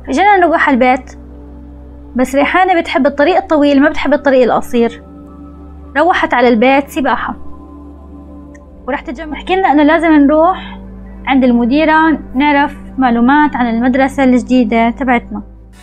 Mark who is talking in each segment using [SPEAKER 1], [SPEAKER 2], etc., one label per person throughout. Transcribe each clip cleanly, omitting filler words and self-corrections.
[SPEAKER 1] فجينا نروح على البيت، بس ريحانة بتحب الطريق الطويل ما بتحب الطريق القصير. روحت على البيت سباحة، ورح تحكي لنا انه لازم نروح عند المديرة نعرف معلومات عن المدرسة الجديدة تبعتنا.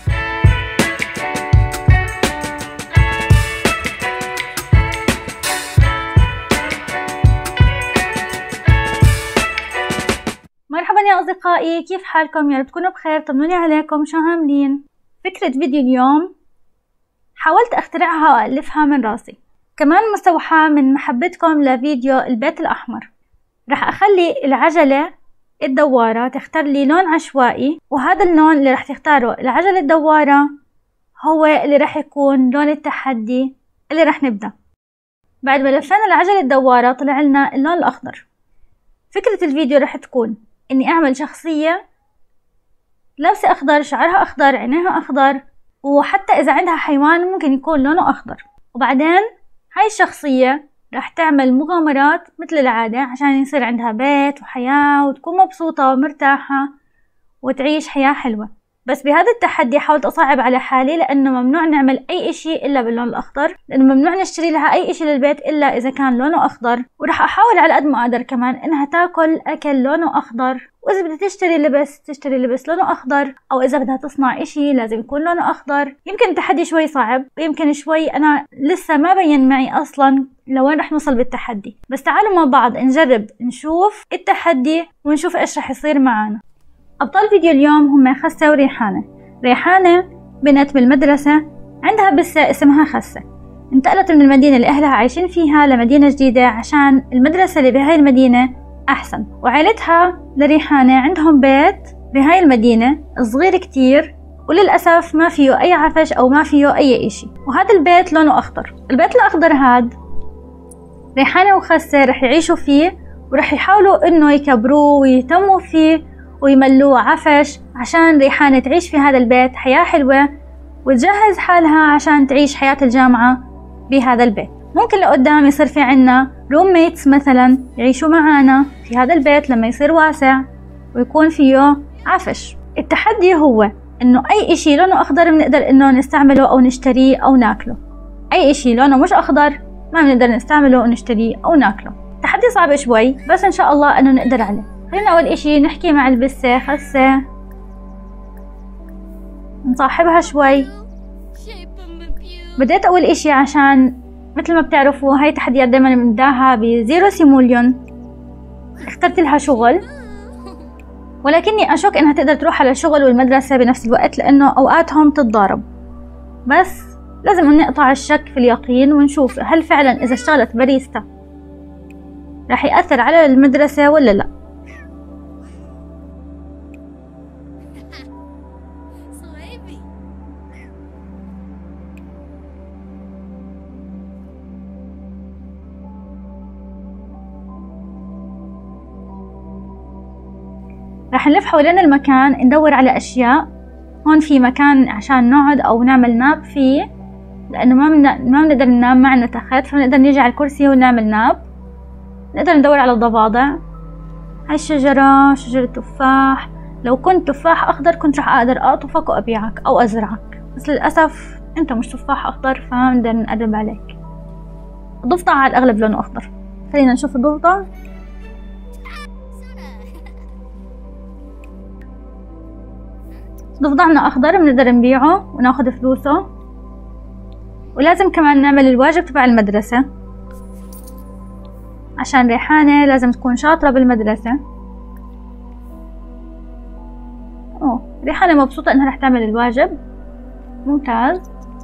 [SPEAKER 1] مرحبا يا أصدقائي، كيف حالكم؟ يا رب تكونوا بخير. طمنوني عليكم، شو عاملين؟ فكرة فيديو اليوم حاولت أخترعها وألفها من راسي، كمان مستوحاة من محبتكم لفيديو البيت الأحمر. رح أخلي العجلة الدوارة تختار لي لون عشوائي، وهذا اللون اللي رح تختاره العجلة الدوارة هو اللي رح يكون لون التحدي اللي رح نبدأ. بعد ما لفينا العجلة الدوارة طلع لنا اللون الأخضر. فكرة الفيديو رح تكون إني أعمل شخصية لابسة أخضر، شعرها أخضر، عينيها أخضر، وحتى إذا عندها حيوان ممكن يكون لونه أخضر. وبعدين هاي الشخصية رح تعمل مغامرات مثل العادة عشان يصير عندها بيت وحياة وتكون مبسوطة ومرتاحة وتعيش حياة حلوة. بس بهذا التحدي حاولت أصعب على حالي، لأنه ممنوع نعمل أي إشي إلا باللون الأخضر، لأنه ممنوع نشتري لها أي إشي للبيت إلا إذا كان لونه أخضر. ورح أحاول على قد ما أقدر كمان إنها تاكل أكل لونه أخضر، وإذا بدها تشتري لبس تشتري لبس لونه أخضر، أو إذا بدها تصنع إشي لازم يكون لونه أخضر. يمكن التحدي شوي صعب، ويمكن شوي أنا لسه ما بين معي أصلا لوين رح نوصل بالتحدي، بس تعالوا مع بعض نجرب نشوف التحدي ونشوف إيش رح يصير معانا. أبطال فيديو اليوم هم خسة وريحانة. ريحانة بنت بالمدرسة عندها بسة اسمها خسة، انتقلت من المدينة اللي أهلها عايشين فيها لمدينة جديدة عشان المدرسة اللي بهاي المدينة أحسن. وعائلتها لريحانة عندهم بيت بهاي المدينة صغير كتير، وللأسف ما فيه أي عفش أو ما فيه أي إشي، وهذا البيت لونه أخضر. البيت الأخضر هاد ريحانة وخسة رح يعيشوا فيه، ورح يحاولوا إنه يكبروه ويهتموا فيه ويملوه عفش عشان ريحانة تعيش في هذا البيت حياة حلوة وتجهز حالها عشان تعيش حياة الجامعة بهذا البيت. ممكن لقدام يصير في عنا روميتس مثلا يعيشوا معانا في هذا البيت لما يصير واسع ويكون فيه عفش. التحدي هو انه اي اشي لونه اخضر بنقدر انه نستعمله او نشتريه او ناكله، اي اشي لونه مش اخضر ما بنقدر نستعمله ونشتريه او ناكله. تحدي صعب شوي بس ان شاء الله انه نقدر عليه. خلينا اول اشي نحكي مع البسة خسة، نصاحبها شوي. بديت اول اشي عشان مثل ما بتعرفوا هاي تحديات دايما بنبداها بزيرو سيموليون. اخترت لها شغل، ولكني اشك انها تقدر تروح على الشغل والمدرسة بنفس الوقت لانه اوقاتهم تتضارب، بس لازم نقطع الشك في اليقين ونشوف هل فعلا اذا اشتغلت باريستا رح يأثر على المدرسة ولا لا. رح نلف حوالين المكان ندور على أشياء. هون في مكان عشان نقعد أو نعمل ناب فيه، لأنه ما بنقدر ننام، معنا تخت فنقدر نيجي على الكرسي ونعمل ناب. نقدر ندور على الضفادع. هاي الشجرة شجرة تفاح، لو كنت تفاح أخضر كنت رح أقدر أقطفك وأبيعك أو أزرعك، بس للأسف أنت مش تفاح أخضر فما بنقدر نقرب عليك. الضفدع على الأغلب لونه أخضر، خلينا نشوف الضفدع. ضفدعنا أخضر بنقدر نبيعه وناخد فلوسه. ولازم كمان نعمل الواجب تبع المدرسة عشان ريحانة لازم تكون شاطرة بالمدرسة. ريحانة مبسوطة انها رح تعمل الواجب، ممتاز.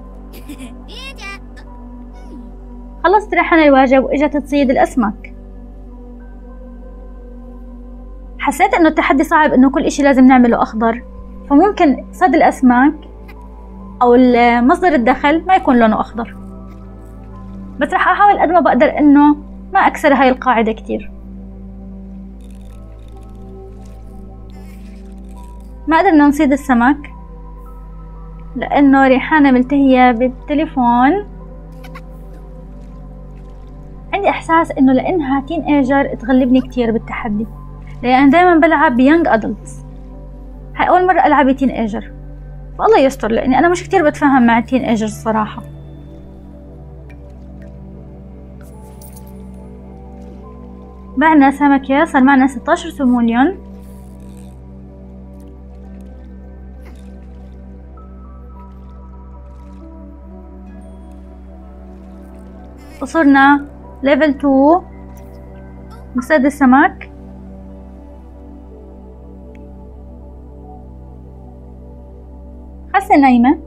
[SPEAKER 1] خلصت ريحانة الواجب واجت تصيد الأسماك. حسيت انه التحدي صعب، انه كل اشي لازم نعمله أخضر، فممكن صيد الأسماك أو مصدر الدخل ما يكون لونه أخضر، بس رح أحاول قد ما بقدر إنه ما أكسر هاي القاعدة كتير. ما قدرنا نصيد السمك لأنه ريحانة ملتهية بالتليفون. عندي إحساس إنه لأنها تين ايجر تغلبني كتير بالتحدي، لأن دايما بلعب بيانج أدلتس. هاي أول مرة ألعب تين ايجر، والله يستر لاني انا مش كتير بتفاهم مع التين ايجرز صراحة. بعنا سمكة صار معنا 16 سيموليون. وصرنا ليفل 2 مصيد السمك. خسة نايمة،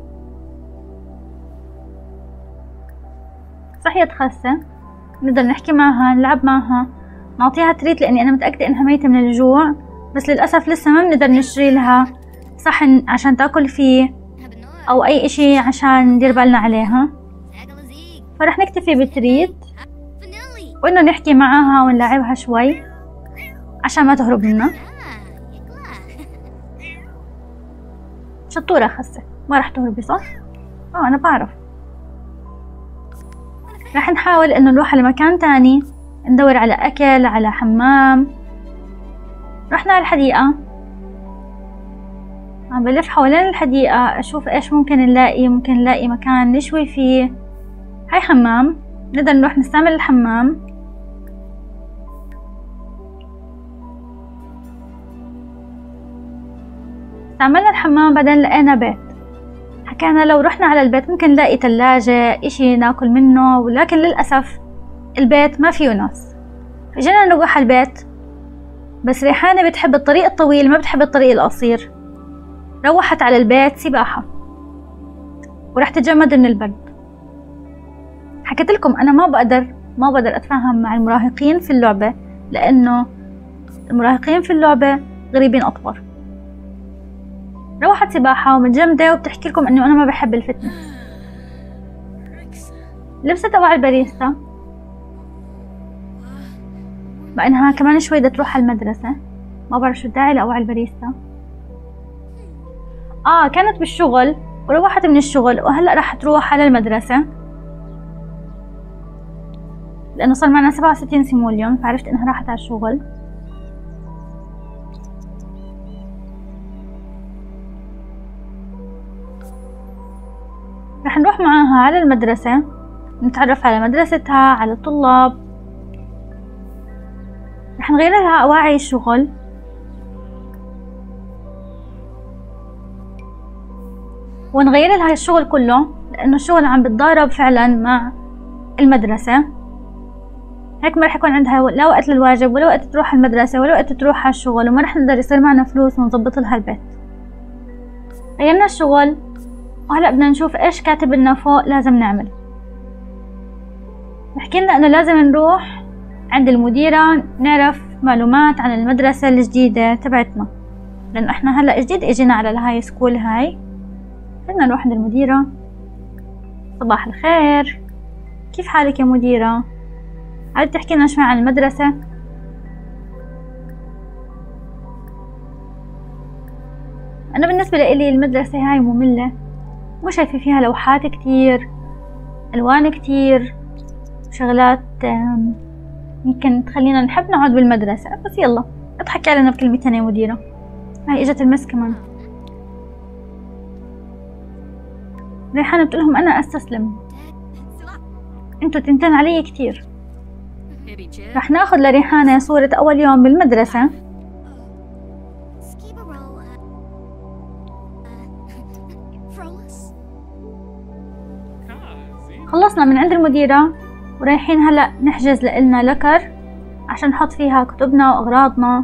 [SPEAKER 1] صحيت خسة، نقدر نحكي معها نلعب معها نعطيها تريت لاني انا متأكدة انها ميتة من الجوع، بس للأسف لسه ما بنقدر نشتري لها صحن عشان تاكل فيه او اي اشي عشان ندير بالنا عليها، فرح نكتفي بالتريت وانه نحكي معها ونلعبها شوي عشان ما تهرب لنا. شطورة خسة، ما رح تهربي صح؟ انا بعرف. رح نحاول انه نروح على مكان تاني ندور على اكل على حمام. رحنا على الحديقة، عم بلف حوالين الحديقة اشوف ايش ممكن نلاقي مكان نشوي فيه. هاي حمام، نقدر نروح نستعمل الحمام. استعملنا الحمام بعدين لقينا بيت، حكينا لو رحنا على البيت ممكن نلاقي ثلاجة اشي ناكل منه، ولكن للأسف البيت ما فيه ناس. فجينا نروح على البيت، بس ريحانة بتحب الطريق الطويل ما بتحب الطريق القصير. روحت على البيت سباحة ورح تتجمد من البرد. حكيت لكم انا ما بقدر اتفاهم مع المراهقين في اللعبة، لانه المراهقين في اللعبة غريبين اطفال. روحت سباحة ومتجمدة وبتحكي لكم انه انا ما بحب الفتنس. لبست اوعى الباريستا مع انها كمان شوي بدها تروح على المدرسة، ما بعرف شو الداعي لاوعى الباريستا. كانت بالشغل وروحت من الشغل وهلأ راح تروح على المدرسة، لأنه صار معنا 67 سيموليون، فعرفت إنها راحت على الشغل. رح نروح معاها على المدرسة، نتعرف على مدرستها على الطلاب. رح نغير لها أواعي الشغل، ونغير لها الشغل كله لأنه الشغل عم بتضارب فعلا مع المدرسة. هيك ما رح يكون عندها لا وقت للواجب ولا وقت تروح المدرسة ولا وقت تروح على الشغل، وما رح نقدر يصير معنا فلوس ونظبط لها البيت. غيرنا الشغل وهلأ بدنا نشوف ايش كاتب لنا فوق لازم نعمل. بحكي لنا انه لازم نروح عند المديرة نعرف معلومات عن المدرسة الجديدة تبعتنا، لأنه احنا هلأ جديد اجينا على الهاي سكول هاي. بدنا نروح عند المديرة. صباح الخير، كيف حالك يا مديرة؟ عاد تحكي لنا شوي عن المدرسة. أنا بالنسبة لي المدرسة هاي مملة، مو شايفة فيها لوحات كتير، ألوان كتير، شغلات يمكن تخلينا نحب نقعد بالمدرسة. بس يلا اضحكي علينا بكلمتين يا مديرة. هاي اجت المس كمان. ريحانة بتقولهم أنا أستسلم، انتوا تنتين علي كتير. رح ناخد لريحانة صورة أول يوم بالمدرسة. خلصنا من عند المديرة ورايحين هلأ نحجز لإلنا لكر عشان نحط فيها كتبنا وأغراضنا.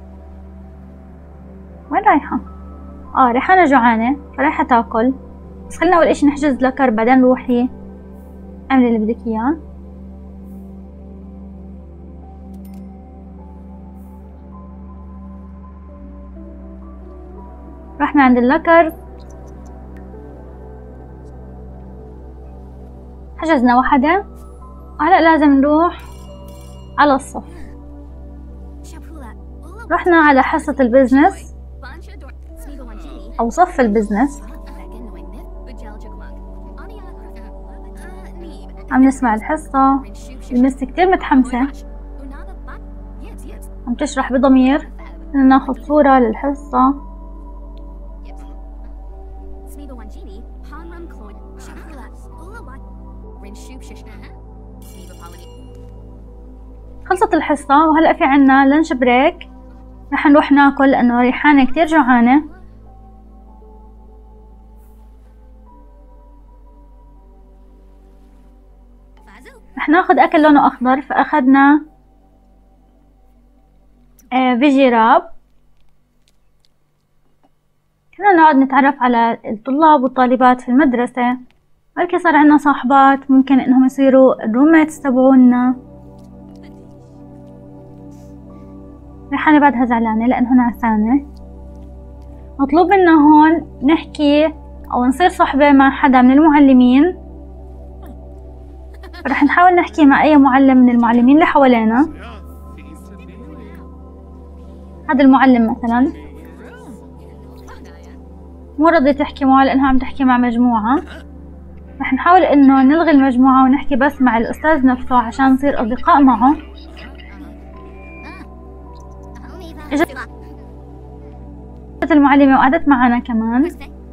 [SPEAKER 1] وين رايحة؟ ريحانة جوعانة فرايحة تاكل، بس خلينا أول إشي نحجز لكر بعدين روحي اعملي اللي بدك إياه. رحنا عند اللكر، حجزنا واحدة، وهلأ لازم نروح على الصف. رحنا على حصة البزنس أو صف البزنس، عم نسمع الحصة. المس كتير متحمسة، عم تشرح بضمير. بدنا ناخد صورة للحصة. خلصت الحصة وهلأ في عنا لانش بريك، رح نروح ناكل لأنه ريحانة كتير جوعانة. رح ناخد أكل لونه أخضر، فأخدنا فيجي راب. كنا نقعد نتعرف على الطلاب والطالبات في المدرسة، بلكي صار عنا صاحبات ممكن إنهم يصيروا الروميتس تبعونا. ريحانة بعدها زعلانة لأنه نعسانة. مطلوب منا هون نحكي أو نصير صحبة مع حدا من المعلمين. رح نحاول نحكي مع أي معلم من المعلمين اللي حوالينا. هذا المعلم مثلا مو راضية تحكي معه لأنها عم تحكي مع مجموعة. رح نحاول إنه نلغي المجموعة ونحكي بس مع الأستاذ نفسه عشان نصير أصدقاء معه. اجت المعلمة وقعدت معنا كمان.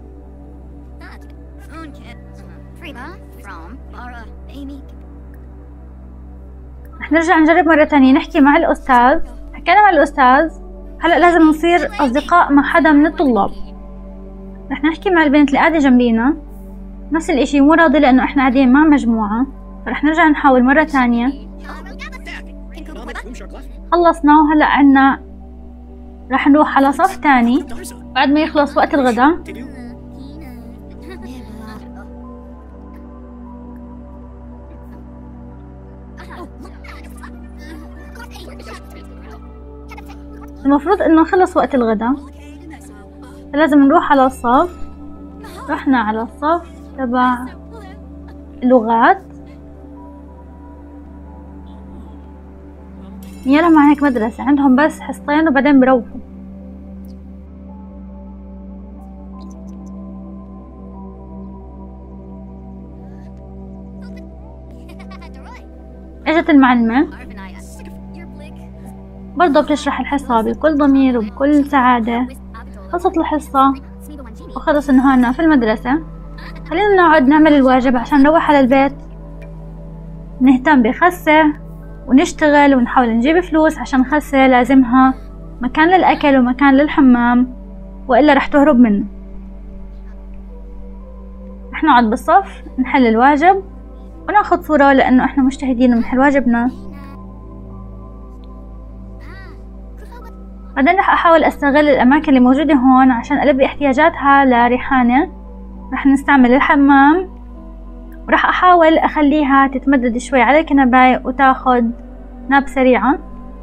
[SPEAKER 1] رح نرجع نجرب مرة تانية نحكي مع الأستاذ. حكينا مع الأستاذ، هلأ لازم نصير أصدقاء مع حدا من الطلاب. رح نحكي مع البنت اللي قاعدة جنبينا نفس الاشي، مو راضي لأنه احنا قاعدين مع مجموعة. فرح نرجع نحاول مرة تانية. خلصنا وهلأ عنا رح نروح على صف تاني بعد ما يخلص وقت الغداء. المفروض انه خلص وقت الغداء، فلازم نروح على الصف. رحنا على الصف تبع اللغات. يلا مع هيك مدرسة عندهم بس حصتين وبعدين بروحوا. اجت المعلمة برضه بتشرح الحصة بكل ضمير وبكل سعادة. خلصت الحصة وخلص نهارنا في المدرسة. خلينا نقعد نعمل الواجب عشان نروح على البيت نهتم بخسة ونشتغل ونحاول نجيب فلوس عشان خسة لازمها مكان للأكل ومكان للحمام، وإلا رح تهرب منه. رح نقعد بالصف نحل الواجب وناخد صورة لأنه إحنا مجتهدين ونحل واجبنا. بعدين رح أحاول أستغل الأماكن اللي موجودة هون عشان ألبي احتياجاتها لريحانة. رح نستعمل الحمام ورح أحاول أخليها تتمدد شوي على الكنباية وتاخد ناب سريعة.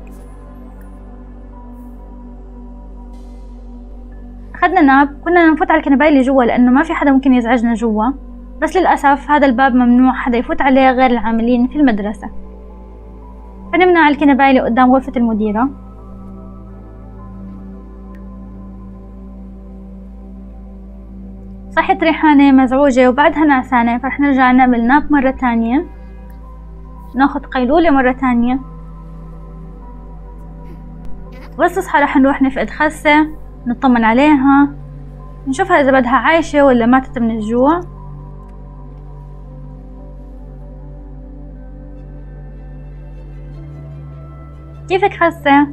[SPEAKER 1] أخذنا ناب، كنا نفوت على الكنباية اللي جوا لأنه ما في حدا ممكن يزعجنا جوا، بس للأسف هذا الباب ممنوع حدا يفوت عليه غير العاملين في المدرسة. فنمنا على الكنباية اللي قدام غرفة المديرة. صحت ريحانة مزعوجة وبعدها نعسانة، فرح نرجع نعمل ناب مرة تانية، ناخد قيلولة مرة تانية. بس تصحى رح نروح نفقد خسة، نطمن عليها، نشوفها إذا بدها عايشة ولا ماتت من الجوع. كيفك خسة؟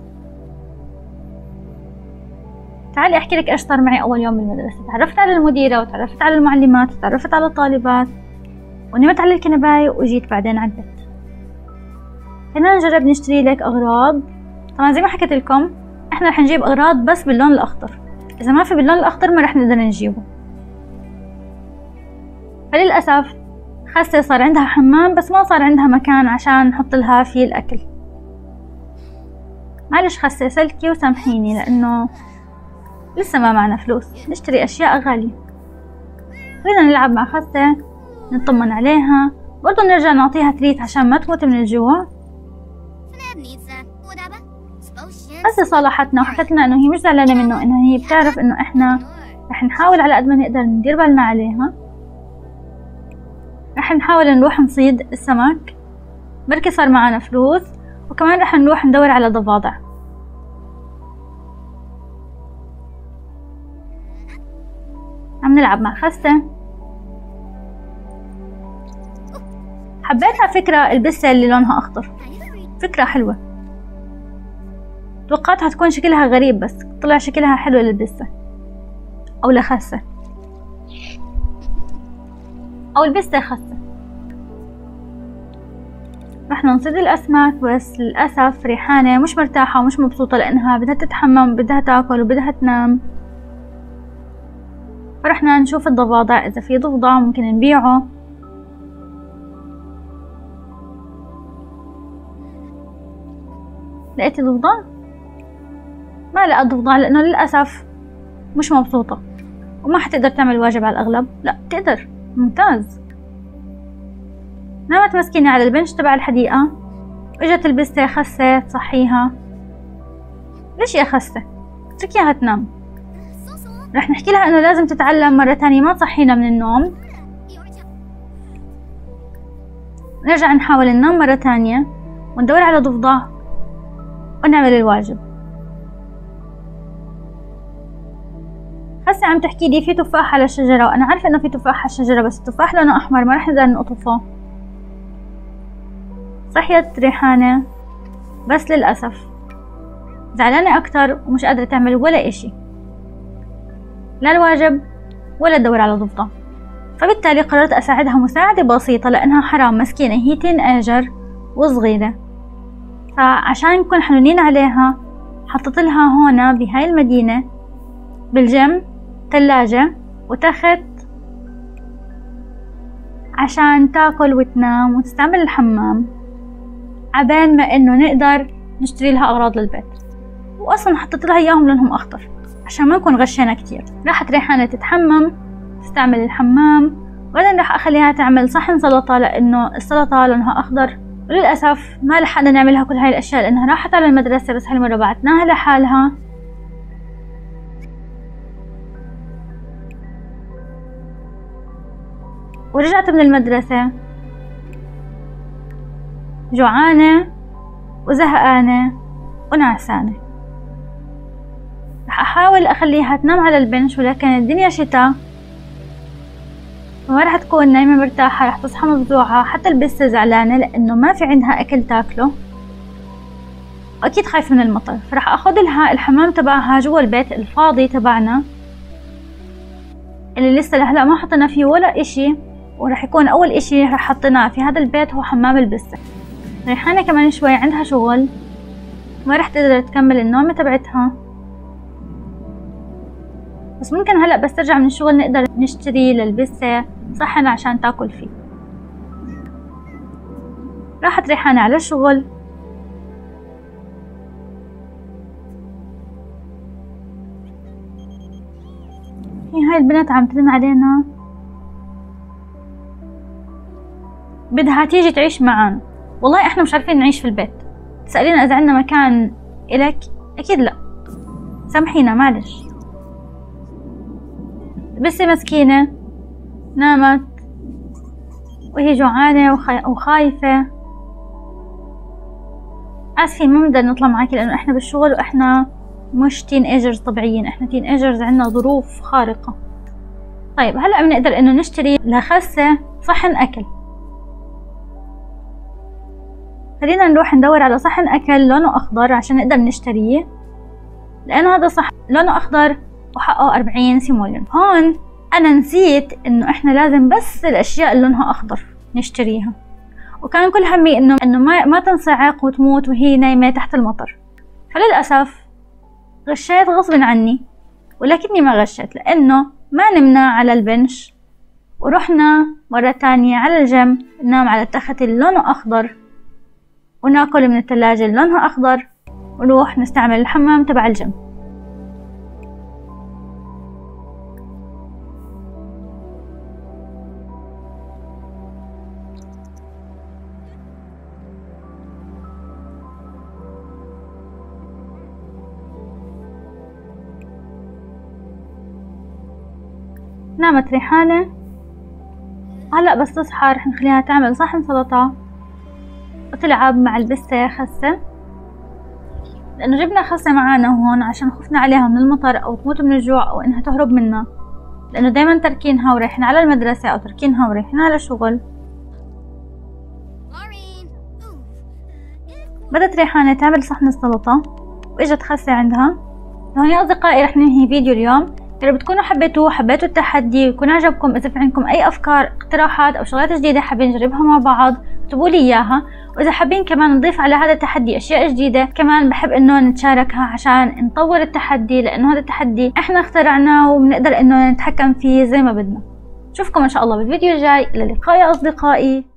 [SPEAKER 1] تعالي أحكي لك إيش صار معي أول يوم بالمدرسة. تعرفت على المديرة وتعرفت على المعلمات وتعرفت على الطالبات ونمت على الكنباية وجيت بعدين على البيت. خلينا نجرب نشتري لك أغراض. طبعا زي ما حكيت لكم إحنا رح نجيب أغراض بس باللون الأخضر، إذا ما في باللون الأخضر ما رح نقدر نجيبه. فللأسف خاسة صار عندها حمام بس ما صار عندها مكان عشان نحط لها فيه الأكل. معلش خاسة سلكي وسامحيني لأنه لسه ما معنا فلوس نشتري أشياء غالية. خلينا نلعب مع خسة، نطمن عليها، برضو نرجع نعطيها تريت عشان ما تموت من الجوع. خسة صالحتنا وحكت لنا إنه هي مش زعلانة منه، إنه هي بتعرف إنه إحنا رح نحاول على قد ما نقدر ندير بالنا عليها. رح نحاول نروح نصيد السمك، بركي صار معنا فلوس، وكمان رح نروح ندور على ضفادع. عم نلعب مع خسة. حبيت على فكرة البسة اللي لونها أخضر، فكرة حلوة. توقعتها تكون شكلها غريب بس طلع شكلها حلو للبسة أو لخسة أو البسة خسة. رحنا نصيد الأسماك بس للأسف ريحانة مش مرتاحة ومش مبسوطة لأنها بدها تتحمم وبدها تاكل وبدها تنام. فرحنا نشوف الضفادع إذا في ضفدع ممكن نبيعه. لقيتي ضفدع؟ ما لقيت ضفدع لأنه للأسف مش مبسوطة وما حتقدر تعمل واجب على الأغلب. لا تقدر، ممتاز. نامت مسكينة على البنش تبع الحديقة. اجت البسة خسة تصحيها. ليش يا خسة؟ اتركيها تنام. رح نحكي لها انه لازم تتعلم مرة تانية ما تصحينا من النوم. نرجع نحاول ننام مرة تانية وندور على ضفدع ونعمل الواجب. خسة عم تحكي لي في تفاح على الشجرة، وانا عارفة انه في تفاح على الشجرة بس التفاح لونه احمر ما رح نقدر نقطفه. صحيت ريحانة بس للأسف زعلانة أكتر ومش قادرة تعمل ولا إشي، لا الواجب ولا تدور على ضفدع. فبالتالي قررت أساعدها مساعدة بسيطة لأنها حرام مسكينة هي تين أجر وصغيرة. فعشان نكون حنونين عليها حطيت لها هون بهاي المدينة بالجنب ثلاجة وتخت عشان تاكل وتنام وتستعمل الحمام عبال ما انه نقدر نشتري لها اغراض للبيت. واصلا حطيت لها اياهم لونهم اخضر عشان ما نكون غشينا كتير. راحت ريحانة تتحمم تستعمل الحمام، وبعدين راح اخليها تعمل صحن سلطة لانه السلطة لونها اخضر. وللاسف ما لحقنا نعملها كل هاي الاشياء لانها راحت على المدرسة، بس هالمرة بعتناها لحالها. ورجعت من المدرسة جوعانة وزهقانة ونعسانة. رح أحاول أخليها تنام على البنش ولكن الدنيا شتاء وما رح تكون نايمة مرتاحة، رح تصحى مفزوعة. حتى البسة زعلانة لأنه ما في عندها أكل تاكله وأكيد خايفة من المطر. فرح أخذ لها الحمام تبعها جوا البيت الفاضي تبعنا اللي لسه لهلا ما حطينا فيه ولا إشي، ورح يكون أول إشي رح حطيناه في هذا البيت هو حمام البسة. ريحانة كمان شوي عندها شغل ما رح تقدر تكمل النومة تبعتها، بس ممكن هلأ بس ترجع من الشغل نقدر نشتري للبسة صحن عشان تاكل فيه. راحت ريحانة على الشغل. هاي البنت عم ترن علينا بدها تيجي تعيش معانا. والله احنا مش عارفين نعيش في البيت، تسألينا اذا عندنا مكان إلك؟ اكيد لا، سامحينا معلش. بس مسكينة نامت وهي جوعانة وخايفة. اسفين ما بنقدر نطلع معاكي لانه احنا بالشغل واحنا مش تين ايجرز طبيعيين، احنا تين ايجرز عندنا ظروف خارقة. طيب هلأ بنقدر انه نشتري لخسة صحن اكل. خلينا نروح ندور على صحن اكل لونه اخضر عشان نقدر نشتريه، لانه هذا صحن لونه اخضر وحقه 40 سيموليون. هون انا نسيت انه احنا لازم بس الاشياء اللي لونها اخضر نشتريها، وكان كل همي انه ما تنصعق وتموت وهي نايمة تحت المطر. فللأسف غشيت غصب عني، ولكني ما غشيت لانه ما نمنا على البنش ورحنا مرة تانية على الجنب ننام على التخت اللي لونه اخضر وناكل من الثلاجة اللي لونها اخضر ونروح نستعمل الحمام تبع الجنب. نامت ريحانة. هلأ بس تصحى رح نخليها تعمل صحن سلطة وتلعب مع البسة خسة، لأنه جبنا خسة معانا هون عشان خفنا عليها من المطر أو تموت من الجوع أو إنها تهرب منا. لأنه دايما تركينها ورايحين على المدرسة أو تركينها ورايحين على شغل. بدت ريحانة تعمل صحن السلطة وإجت خسة عندها. لهون يا أصدقائي رح ننهي فيديو اليوم. يا رب تكونوا حبيتوا التحدي ويكون عجبكم. إذا في عندكم أي أفكار اقتراحات أو شغلات جديدة حابين نجربها مع بعض اكتبوا لي إياها. وإذا حابين كمان نضيف على هذا التحدي أشياء جديدة كمان بحب إنه نتشاركها عشان نطور التحدي، لأنه هذا التحدي إحنا اخترعناه وبنقدر إنه نتحكم فيه زي ما بدنا. نشوفكم إن شاء الله بالفيديو الجاي. إلى اللقاء يا أصدقائي.